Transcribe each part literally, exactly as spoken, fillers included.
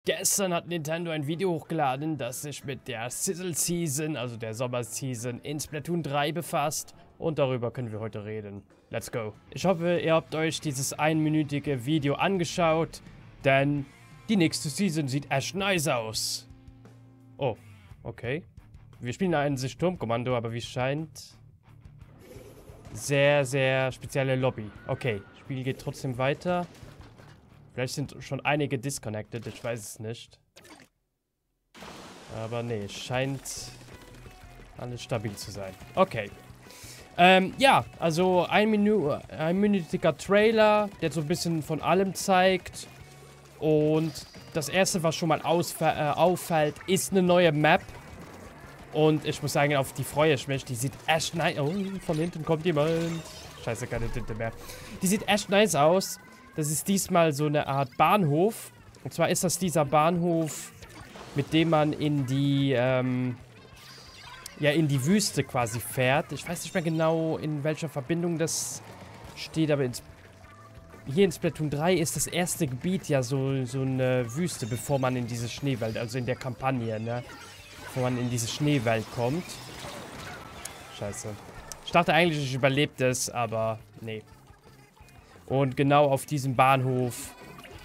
Gestern hat Nintendo ein Video hochgeladen, das sich mit der Sizzle Season, also der Sommer-Season in Splatoon drei befasst. Und darüber können wir heute reden. Let's go. Ich hoffe, ihr habt euch dieses einminütige Video angeschaut, denn die nächste Season sieht echt nice aus. Oh, okay. Wir spielen ein Turmkommando, aber wie es scheint, sehr, sehr spezielle Lobby. Okay, das Spiel geht trotzdem weiter. Vielleicht sind schon einige disconnected, ich weiß es nicht. Aber nee, es scheint alles stabil zu sein. Okay. Ähm, ja, also ein Minü einminütiger Trailer, der so ein bisschen von allem zeigt. Und das erste, was schon mal äh, auffällt, ist eine neue Map. Und ich muss sagen, auf die freue ich mich. Die sieht echt nice aus. Oh, von hinten kommt jemand. Scheiße, keine Tinte mehr. Die sieht echt nice aus. Das ist diesmal so eine Art Bahnhof. Und zwar ist das dieser Bahnhof, mit dem man in die, ähm, ja, in die Wüste quasi fährt. Ich weiß nicht mehr genau, in welcher Verbindung das steht, aber ins, hier in Splatoon drei ist das erste Gebiet ja so, so eine Wüste, bevor man in diese Schneewelt, also in der Kampagne, ne? Bevor man in diese Schneewelt kommt. Scheiße. Ich dachte eigentlich, ich überlebe das, aber nee. Und genau auf diesem Bahnhof,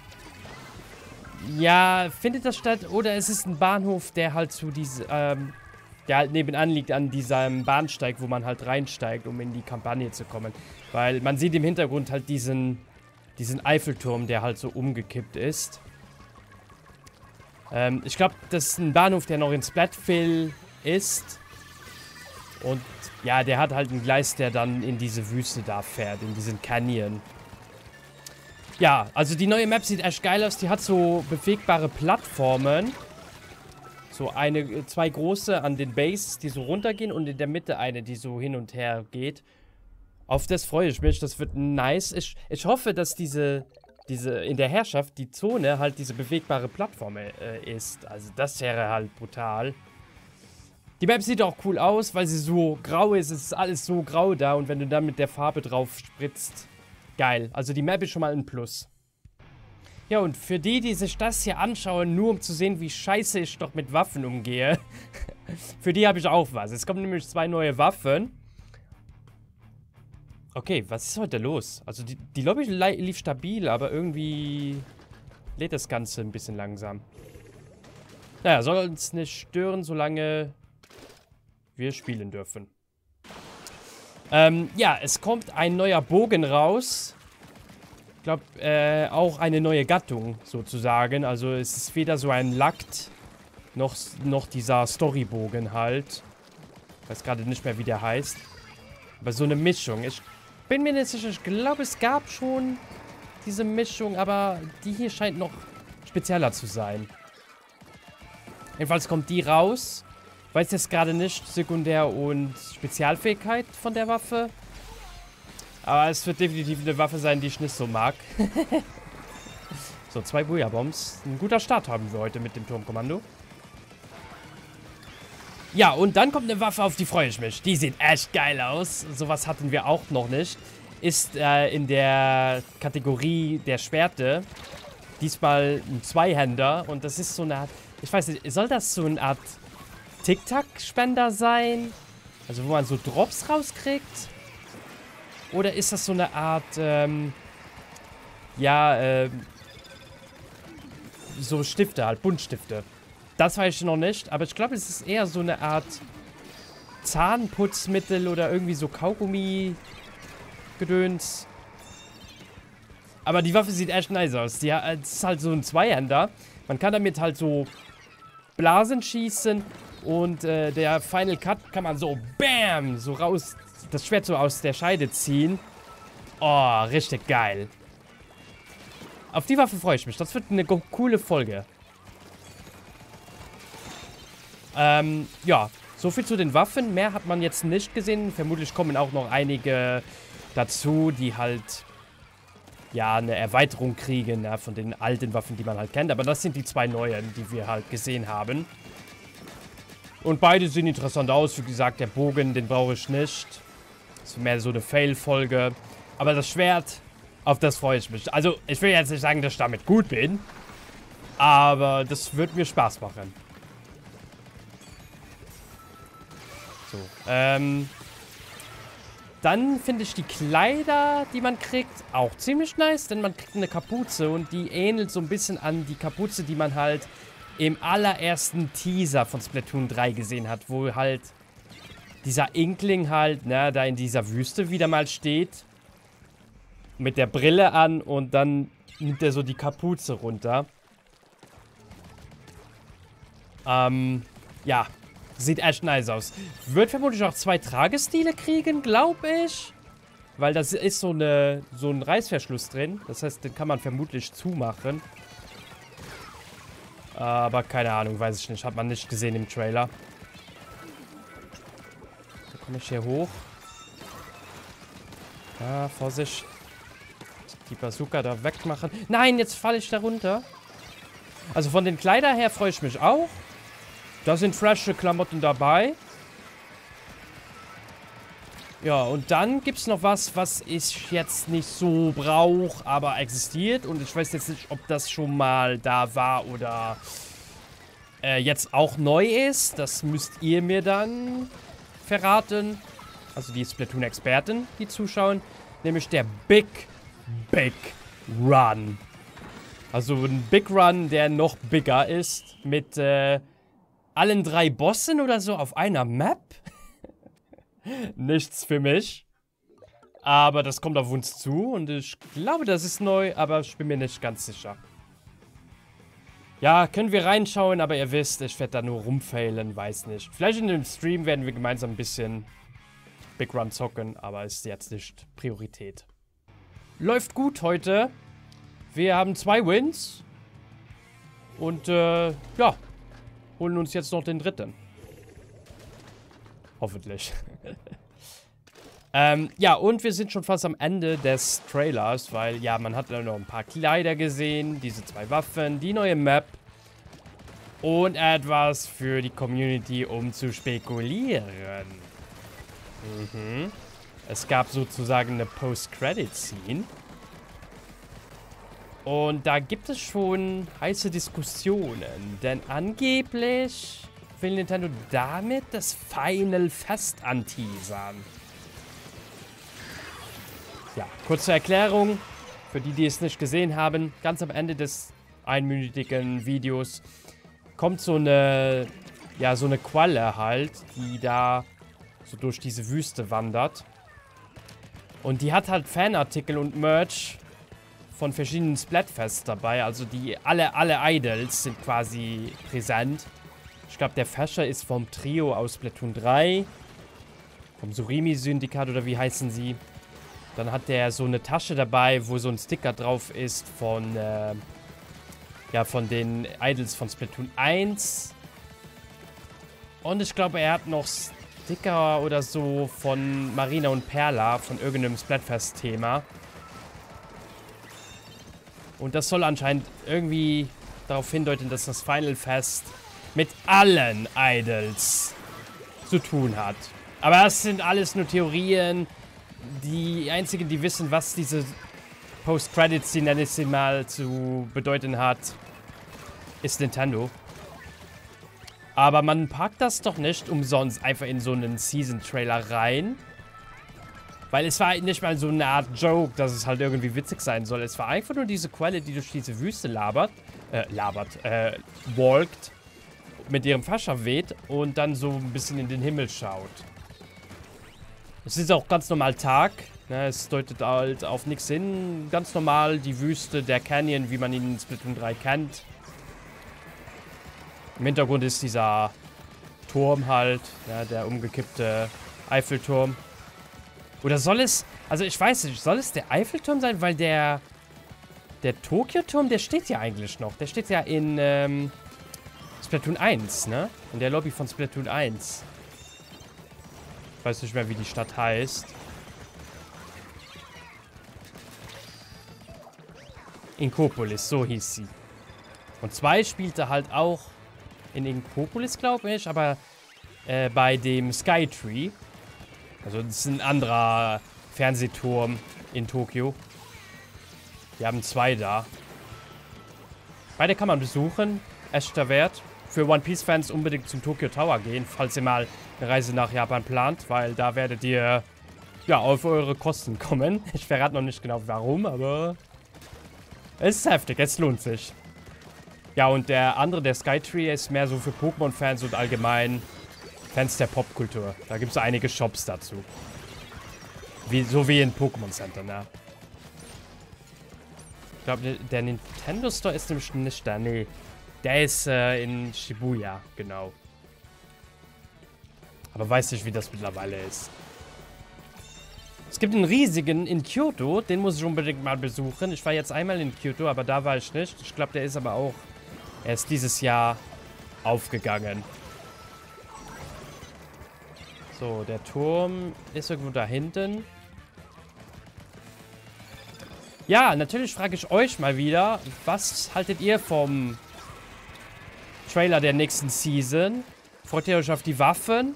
ja, findet das statt? Oder es ist ein Bahnhof, der halt zu diesem, ähm, der halt nebenan liegt an diesem Bahnsteig, wo man halt reinsteigt, um in die Kampagne zu kommen. Weil man sieht im Hintergrund halt diesen, diesen Eiffelturm, der halt so umgekippt ist. Ähm, ich glaube, das ist ein Bahnhof, der noch in Splatfil ist. Und ja, der hat halt ein Gleis, der dann in diese Wüste da fährt, in diesen Canyon. Ja, also die neue Map sieht echt geil aus. Die hat so bewegbare Plattformen. So eine, zwei große an den Bases, die so runtergehen. Und in der Mitte eine, die so hin und her geht. Auf das freue ich mich. Das wird nice. Ich, ich hoffe, dass diese, diese in der Herrschaft, die Zone, halt diese bewegbare Plattform äh, ist. Also das wäre halt brutal. Die Map sieht auch cool aus, weil sie so grau ist. Es ist alles so grau da. Und wenn du dann mit der Farbe drauf spritzt... Geil. Also die Map ist schon mal ein Plus. Ja, und für die, die sich das hier anschauen, nur um zu sehen, wie scheiße ich doch mit Waffen umgehe, für die habe ich auch was. Es kommen nämlich zwei neue Waffen. Okay, was ist heute los? Also die, die Lobby lief stabil, aber irgendwie lädt das Ganze ein bisschen langsam. Naja, soll uns nicht stören, solange wir spielen dürfen. Ähm, ja, es kommt ein neuer Bogen raus. Ich glaube, äh, auch eine neue Gattung, sozusagen. Also es ist weder so ein Lakt, noch, noch dieser Storybogen halt. Ich weiß gerade nicht mehr, wie der heißt. Aber so eine Mischung. Ich bin mir nicht sicher, ich glaube, es gab schon diese Mischung, aber die hier scheint noch spezieller zu sein. Jedenfalls kommt die raus. Ich weiß jetzt gerade nicht Sekundär- und Spezialfähigkeit von der Waffe. Aber es wird definitiv eine Waffe sein, die ich nicht so mag. So, zwei Booyah-Bombs. Ein guter Start haben wir heute mit dem Turmkommando. Ja, und dann kommt eine Waffe, auf die freue ich mich. Die sieht echt geil aus. Sowas hatten wir auch noch nicht. Ist äh, in der Kategorie der Schwerte. Diesmal ein Zweihänder. Und das ist so eine Art... Ich weiß nicht, soll das so eine Art... Tic-Tac-Spender sein? Also wo man so Drops rauskriegt? Oder ist das so eine Art, ähm, ja, ähm, so Stifte halt, Buntstifte. Das weiß ich noch nicht, aber ich glaube, es ist eher so eine Art Zahnputzmittel oder irgendwie so Kaugummi-Gedöns. Aber die Waffe sieht echt nice aus. Die es ist halt so ein Zweihänder. Man kann damit halt so Blasen schießen. Und äh, der Final Cut kann man so BAM! So raus, das Schwert so aus der Scheide ziehen. Oh, richtig geil. Auf die Waffe freue ich mich. Das wird eine coole Folge. Ähm, ja. So viel zu den Waffen. Mehr hat man jetzt nicht gesehen. Vermutlich kommen auch noch einige dazu, die halt, ja, eine Erweiterung kriegen, ja, von den alten Waffen, die man halt kennt. Aber das sind die zwei neuen, die wir halt gesehen haben. Und beide sehen interessant aus. Wie gesagt, der Bogen, den brauche ich nicht. Das ist mehr so eine Fail-Folge. Aber das Schwert, auf das freue ich mich. Also, ich will jetzt nicht sagen, dass ich damit gut bin. Aber das wird mir Spaß machen. So, ähm... Dann finde ich die Kleider, die man kriegt, auch ziemlich nice, denn man kriegt eine Kapuze und die ähnelt so ein bisschen an die Kapuze, die man halt im allerersten Teaser von Splatoon drei gesehen hat, wo halt dieser Inkling halt, ne, da in dieser Wüste wieder mal steht, mit der Brille an und dann nimmt er so die Kapuze runter. Ähm, ja. Sieht echt nice aus. Wird vermutlich auch zwei Tragestile kriegen, glaube ich. Weil das ist so, eine, so ein Reißverschluss drin. Das heißt, den kann man vermutlich zumachen. Aber keine Ahnung, weiß ich nicht. Hat man nicht gesehen im Trailer. So, komme ich hier hoch. Ja, Vorsicht. Die Bazooka da wegmachen. Nein, jetzt falle ich da runter. Also von den Kleidern her freue ich mich auch. Da sind frische Klamotten dabei. Ja, und dann gibt es noch was, was ich jetzt nicht so brauche, aber existiert. Und ich weiß jetzt nicht, ob das schon mal da war oder äh, jetzt auch neu ist. Das müsst ihr mir dann verraten. Also die Splatoon-Experten, die zuschauen. Nämlich der Big, Big Run. Also ein Big Run, der noch bigger ist. Mit, äh... allen drei Bossen oder so auf einer Map? Nichts für mich. Aber das kommt auf uns zu und ich glaube, das ist neu, aber ich bin mir nicht ganz sicher. Ja, können wir reinschauen, aber ihr wisst, ich werde da nur rumfailen, weiß nicht. Vielleicht in dem Stream werden wir gemeinsam ein bisschen Big Run zocken, aber ist jetzt nicht Priorität. Läuft gut heute. Wir haben zwei Wins. Und, äh, ja. Holen uns jetzt noch den dritten. Hoffentlich. ähm, ja, und wir sind schon fast am Ende des Trailers, weil, ja, man hat noch ein paar Kleider gesehen, diese zwei Waffen, die neue Map und etwas für die Community, um zu spekulieren. Mhm. Es gab sozusagen eine Post-Credit-Scene. Und da gibt es schon heiße Diskussionen, denn angeblich will Nintendo damit das Final Fest anteasern. Ja, kurze Erklärung, für die, die es nicht gesehen haben. Ganz am Ende des einminütigen Videos kommt so eine, ja, so eine Qualle halt, die da so durch diese Wüste wandert. Und die hat halt Fanartikel und Merch von verschiedenen Splatfests dabei. Also die alle, alle Idols sind quasi präsent. Ich glaube, der Fäscher ist vom Trio aus Splatoon drei. Vom Surimi-Syndikat oder wie heißen sie. Dann hat der so eine Tasche dabei, wo so ein Sticker drauf ist von, äh, ja, von den Idols von Splatoon eins. Und ich glaube, er hat noch Sticker oder so von Marina und Perla, von irgendeinem Splatfest-Thema. Und das soll anscheinend irgendwie darauf hindeuten, dass das Final Fest mit allen Idols zu tun hat. Aber das sind alles nur Theorien. Die einzigen, die wissen, was diese Post-Credits-Scene, nenne ich sie mal, zu bedeuten hat, ist Nintendo. Aber man packt das doch nicht umsonst einfach in so einen Season-Trailer rein. Weil es war nicht mal so eine Art Joke, dass es halt irgendwie witzig sein soll. Es war einfach nur diese Quelle, die durch diese Wüste labert, äh, labert, äh, walkt, mit ihrem Fascher weht und dann so ein bisschen in den Himmel schaut. Es ist auch ganz normal Tag, ne? Es deutet halt auf nichts hin. Ganz normal die Wüste, der Canyon, wie man ihn in Splatoon drei kennt. Im Hintergrund ist dieser Turm halt, ja, der umgekippte Eiffelturm. Oder soll es, also ich weiß nicht, soll es der Eiffelturm sein? Weil der, der Tokyo-Turm, der steht ja eigentlich noch. Der steht ja in ähm, Splatoon eins, ne? In der Lobby von Splatoon eins. Ich weiß nicht mehr, wie die Stadt heißt. Inkopolis, so hieß sie. Und zwei spielte halt auch in Inkopolis, glaube ich, aber äh, bei dem Skytree. Also das ist ein anderer Fernsehturm in Tokio. Wir haben zwei da. Beide kann man besuchen. Echter Wert. Für One Piece-Fans unbedingt zum Tokyo Tower gehen, falls ihr mal eine Reise nach Japan plant, weil da werdet ihr ja auf eure Kosten kommen. Ich verrate noch nicht genau warum, aber es ist heftig, es lohnt sich. Ja, und der andere, der Skytree, ist mehr so für Pokémon-Fans und allgemein Fans der Popkultur. Da gibt es einige Shops dazu. Wie, so wie in Pokémon Center, ne? Ich glaube, der Nintendo Store ist nämlich nicht da, nee. Der ist äh, in Shibuya, genau. Aber weiß nicht, wie das mittlerweile ist. Es gibt einen riesigen in Kyoto, den muss ich unbedingt mal besuchen. Ich war jetzt einmal in Kyoto, aber da war ich nicht. Ich glaube, der ist aber auch erst dieses Jahr aufgegangen. So, der Turm ist irgendwo da hinten. Ja, natürlich frage ich euch mal wieder, was haltet ihr vom Trailer der nächsten Season? Freut ihr euch auf die Waffen?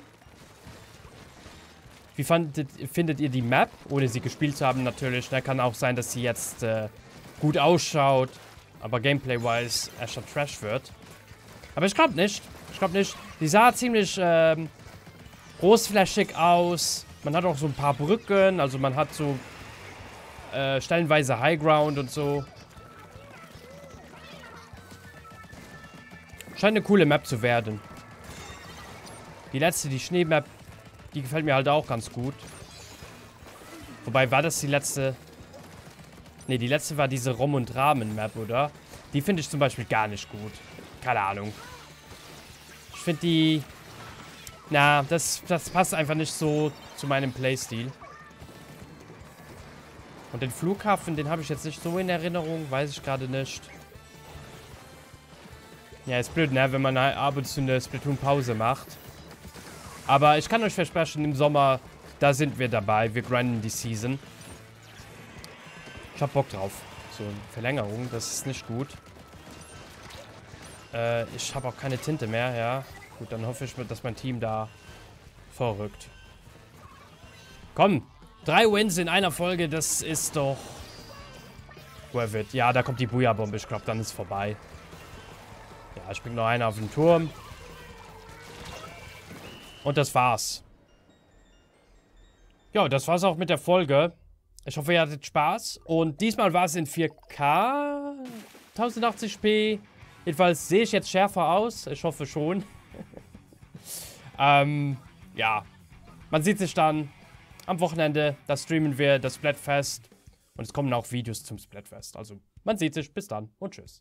Wie fandet, findet ihr die Map? Ohne sie gespielt zu haben natürlich. Da kann auch sein, dass sie jetzt äh, gut ausschaut, aber Gameplay-wise erst Trash wird. Aber ich glaube nicht. Ich glaube nicht. Die sah ziemlich ähm, großflächig aus. Man hat auch so ein paar Brücken. Also man hat so äh, stellenweise Highground und so. Scheint eine coole Map zu werden. Die letzte, die Schneemap, die gefällt mir halt auch ganz gut. Wobei, war das die letzte? Ne, die letzte war diese Rom- und Ramen-Map, oder? Die finde ich zum Beispiel gar nicht gut. Keine Ahnung. Ich finde die... Na, das, das passt einfach nicht so zu meinem Playstil. Und den Flughafen, den habe ich jetzt nicht so in Erinnerung. Weiß ich gerade nicht. Ja, ist blöd, ne? Wenn man ab und zu eine Splatoon-Pause macht. Aber ich kann euch versprechen, im Sommer, da sind wir dabei. Wir grinden die Season. Ich hab Bock drauf. So, Verlängerung, das ist nicht gut. Äh, ich habe auch keine Tinte mehr, ja. Gut, dann hoffe ich, dass mein Team da vorrückt. Komm, drei Wins in einer Folge, das ist doch worth it. Ja, da kommt die Booyah-Bombe, ich glaube, dann ist vorbei. Ja, springt noch einer auf den Turm. Und das war's. Ja, das war's auch mit der Folge. Ich hoffe, ihr hattet Spaß. Und diesmal war es in vier K. tausendachtzig p. Jedenfalls sehe ich jetzt schärfer aus. Ich hoffe schon. ähm, ja. Man sieht sich dann am Wochenende. Da streamen wir das Splatfest. Und es kommen auch Videos zum Splatfest. Also, man sieht sich. Bis dann und tschüss.